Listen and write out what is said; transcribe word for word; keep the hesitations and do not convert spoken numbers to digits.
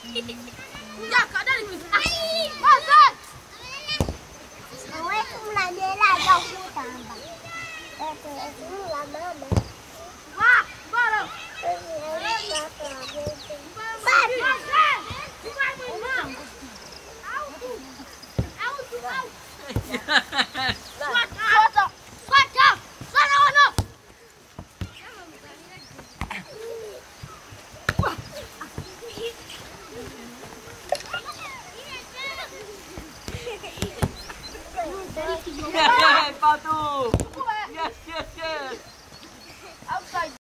Ya, kau dah ni. Masuk. Awak tu melanda lah kau tambah. Eh, tu lah mama. Wah, baru. Hehehe, Patu. Yes, yes, yes.